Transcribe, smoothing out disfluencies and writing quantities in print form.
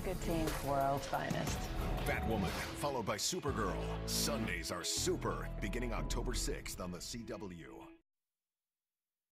good team, world's finest. Batwoman, followed by Supergirl. Sundays are super, beginning October 6th on the CW.